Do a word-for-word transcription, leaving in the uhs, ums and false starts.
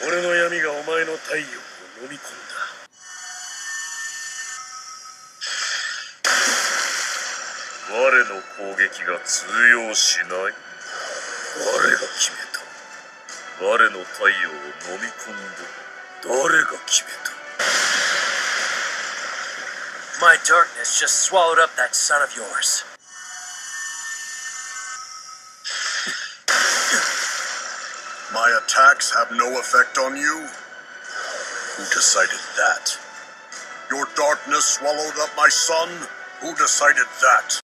俺の闇がお前の太陽を飲み込んだ。我の攻撃が通用しない。我が決めた。我の太陽を飲み込んだ。誰が決めた。 My darkness just swallowed up that son of yours. My attacks have no effect on you? Who decided that? Your darkness swallowed up my son? Who decided that?